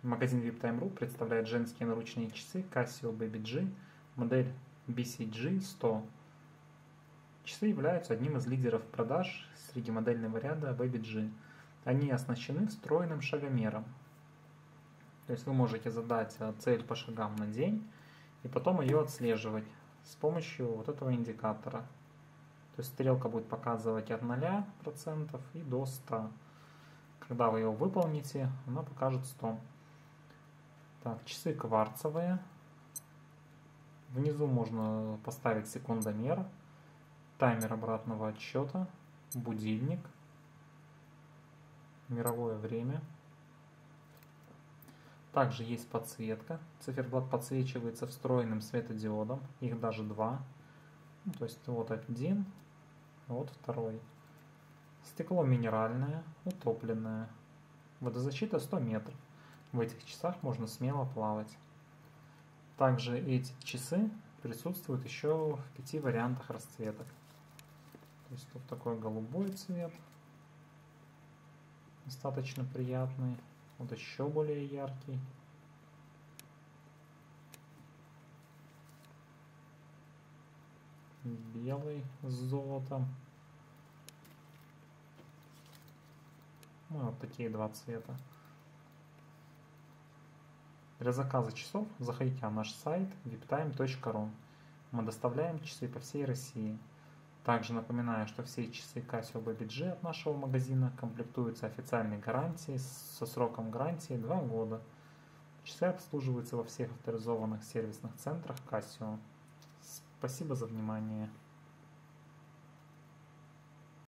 Магазин VIPTime.ru представляет женские наручные часы Casio Baby G, модель BCG100. Часы являются одним из лидеров продаж среди модельного ряда Baby G. Они оснащены встроенным шагомером. То есть вы можете задать цель по шагам на день и потом ее отслеживать с помощью вот этого индикатора. То есть стрелка будет показывать от 0% и до 100%. Когда вы его выполните, она покажет 100. Так, часы кварцевые. Внизу можно поставить секундомер, таймер обратного отсчета, будильник, мировое время. Также есть подсветка. Циферблат подсвечивается встроенным светодиодом. Их даже два. То есть вот один, вот второй. Стекло минеральное, утопленное. Водозащита 100 метров. В этих часах можно смело плавать. Также эти часы присутствуют еще в 5 вариантах расцветок. То есть тут такой голубой цвет, достаточно приятный. Вот еще более яркий. Белый с золотом. Ну, вот такие два цвета. Для заказа часов заходите на наш сайт viptime.ru. Мы доставляем часы по всей России. Также напоминаю, что все часы Casio Baby G от нашего магазина комплектуются официальной гарантией со сроком гарантии 2 года. Часы обслуживаются во всех авторизованных сервисных центрах Casio. Спасибо за внимание.